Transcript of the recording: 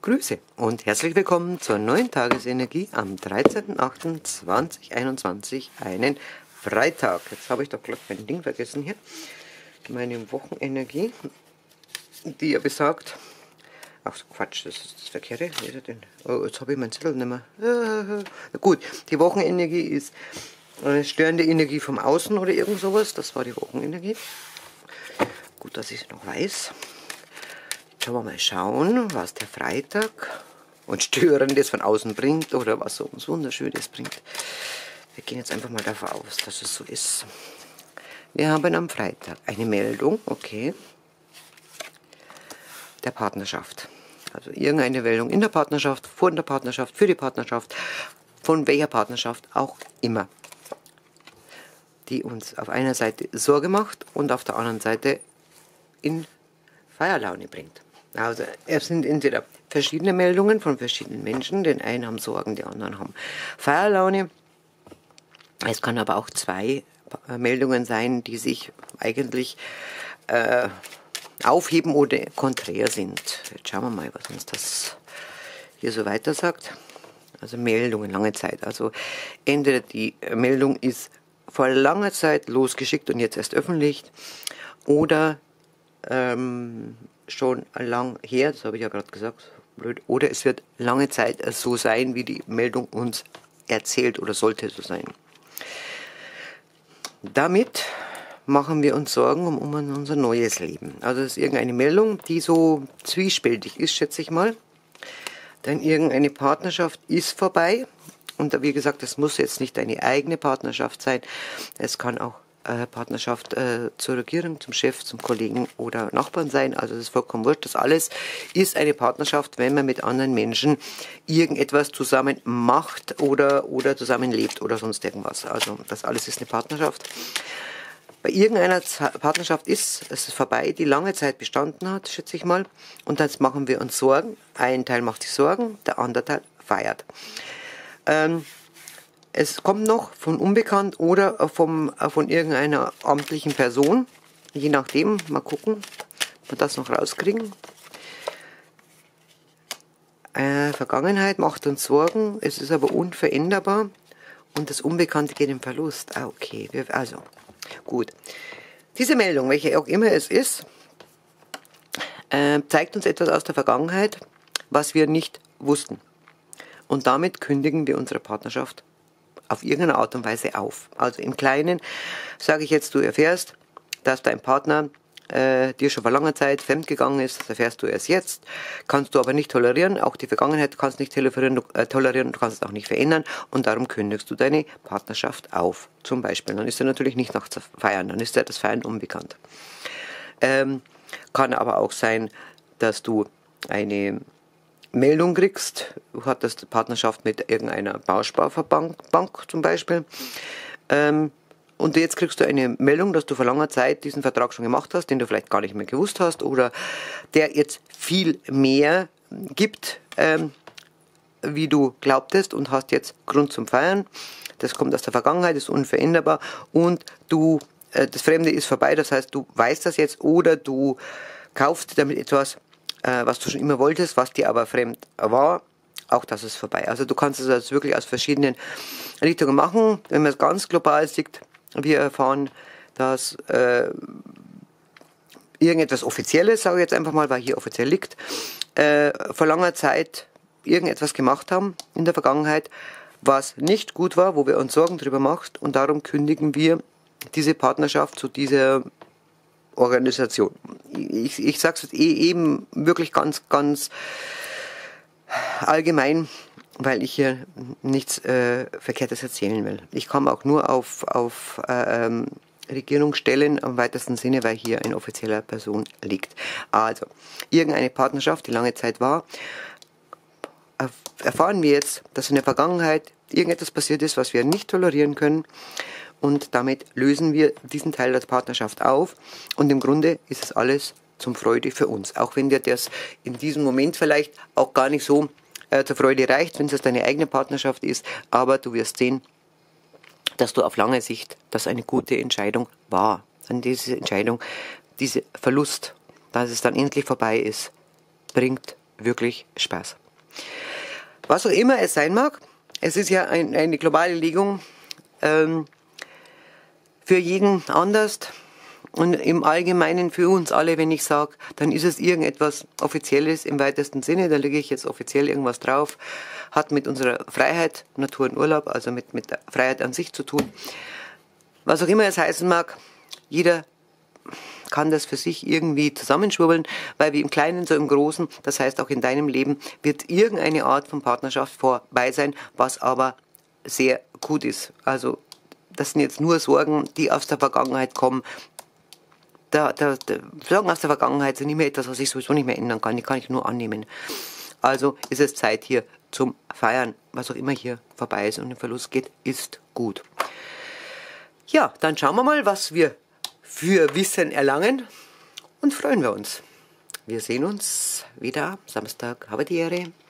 Grüße und herzlich willkommen zur neuen Tagesenergie am 13.08.2021, einen Freitag. Jetzt habe ich doch gleich mein Ding vergessen hier, meine Wochenenergie, die ja besagt, ach so Quatsch, das ist das Verkehrte, oh, jetzt habe ich meinen Zettel nicht mehr. Gut, die Wochenenergie ist störende Energie vom Außen oder irgend sowas, das war die Wochenenergie. Gut, dass ich es noch weiß. Schauen wir mal schauen, was der Freitag und Störendes von außen bringt oder was so uns Wunderschönes bringt. Wir gehen jetzt einfach mal davon aus, dass es so ist. Wir haben am Freitag eine Meldung, okay, der Partnerschaft. Also irgendeine Meldung in der Partnerschaft, vor der Partnerschaft, für die Partnerschaft, von welcher Partnerschaft auch immer, die uns auf einer Seite Sorge macht und auf der anderen Seite in Feierlaune bringt. Also es sind entweder verschiedene Meldungen von verschiedenen Menschen, den einen haben Sorgen, die anderen haben Feierlaune. Es kann aber auch zwei Meldungen sein, die sich eigentlich aufheben oder konträr sind. Jetzt schauen wir mal, was uns das hier so weiter sagt. Also Meldungen, lange Zeit. Also entweder die Meldung ist vor langer Zeit losgeschickt und jetzt erst öffentlich oder schon lang her, das habe ich ja gerade gesagt, blöd, oder es wird lange Zeit so sein, wie die Meldung uns erzählt oder sollte so sein. Damit machen wir uns Sorgen um unser neues Leben. Also es ist irgendeine Meldung, die so zwiespältig ist, schätze ich mal. Denn irgendeine Partnerschaft ist vorbei. Und wie gesagt, das muss jetzt nicht eine eigene Partnerschaft sein. Es kann auch Partnerschaft zur Regierung, zum Chef, zum Kollegen oder Nachbarn sein. Also das ist vollkommen wurscht. Das alles ist eine Partnerschaft, wenn man mit anderen Menschen irgendetwas zusammen macht oder zusammenlebt oder sonst irgendwas. Also das alles ist eine Partnerschaft. Bei irgendeiner Partnerschaft ist es vorbei, die lange Zeit bestanden hat, schätze ich mal. Und jetzt machen wir uns Sorgen. Ein Teil macht sich Sorgen, der andere Teil feiert. Es kommt noch von unbekannt oder von irgendeiner amtlichen Person. Je nachdem, mal gucken, ob wir das noch rauskriegen. Vergangenheit macht uns Sorgen, es ist aber unveränderbar und das Unbekannte geht im Verlust. Ah, okay, also gut. Diese Meldung, welche auch immer es ist, zeigt uns etwas aus der Vergangenheit, was wir nicht wussten. Und damit kündigen wir unsere Partnerschaft auf irgendeine Art und Weise auf. Also im Kleinen sage ich jetzt, du erfährst, dass dein Partner dir schon vor langer Zeit fremdgegangen ist, das erfährst du erst jetzt, kannst du aber nicht tolerieren, auch die Vergangenheit kannst du nicht tolerieren, du kannst es auch nicht verändern und darum kündigst du deine Partnerschaft auf, zum Beispiel. Dann ist er natürlich nicht nach zu feiern, dann ist er das Feiern unbekannt. Kann aber auch sein, dass du eine Meldung kriegst, du hattest Partnerschaft mit irgendeiner Bausparbank zum Beispiel, und jetzt kriegst du eine Meldung, dass du vor langer Zeit diesen Vertrag schon gemacht hast, den du vielleicht gar nicht mehr gewusst hast oder der jetzt viel mehr gibt, wie du glaubtest und hast jetzt Grund zum Feiern. Das kommt aus der Vergangenheit, ist unveränderbar und du, das Fremde ist vorbei, das heißt, du weißt das jetzt oder du kaufst damit etwas, was du schon immer wolltest, was dir aber fremd war, auch das ist vorbei. Also du kannst es also wirklich aus verschiedenen Richtungen machen. Wenn man es ganz global sieht, wir erfahren, dass irgendetwas Offizielles, sage ich jetzt einfach mal, weil hier offiziell liegt, vor langer Zeit irgendetwas gemacht haben in der Vergangenheit, was nicht gut war, wo wir uns Sorgen darüber machen und darum kündigen wir diese Partnerschaft zu dieser Organisation. Ich sage es eben wirklich ganz, ganz allgemein, weil ich hier nichts Verkehrtes erzählen will. Ich komme auch nur auf Regierungsstellen im weitesten Sinne, weil hier eine offizielle Person liegt. Also, irgendeine Partnerschaft, die lange Zeit war, erfahren wir jetzt, dass in der Vergangenheit irgendetwas passiert ist, was wir nicht tolerieren können. Und damit lösen wir diesen Teil der Partnerschaft auf. Und im Grunde ist es alles zum Freude für uns. Auch wenn dir das in diesem Moment vielleicht auch gar nicht so zur Freude reicht, wenn es deine eigene Partnerschaft ist. Aber du wirst sehen, dass du auf lange Sicht das eine gute Entscheidung war. Und diese Entscheidung, dieser Verlust, dass es dann endlich vorbei ist, bringt wirklich Spaß. Was auch immer es sein mag, es ist ja eine globale Legung, für jeden anders und im Allgemeinen für uns alle, wenn ich sage, dann ist es irgendetwas Offizielles im weitesten Sinne, da lege ich jetzt offiziell irgendwas drauf, hat mit unserer Freiheit, Natur und Urlaub, also mit der Freiheit an sich zu tun. Was auch immer es heißen mag, jeder kann das für sich irgendwie zusammenschwurbeln, weil wie im Kleinen, so im Großen, das heißt auch in deinem Leben, wird irgendeine Art von Partnerschaft vorbei sein, was aber sehr gut ist. Also das sind jetzt nur Sorgen, die aus der Vergangenheit kommen. Sorgen aus der Vergangenheit sind immer etwas, was ich sowieso nicht mehr ändern kann. Die kann ich nur annehmen. Also ist es Zeit hier zum Feiern. Was auch immer hier vorbei ist und im Verlust geht, ist gut. Ja, dann schauen wir mal, was wir für Wissen erlangen und freuen wir uns. Wir sehen uns wieder Samstag. Habe die Ehre.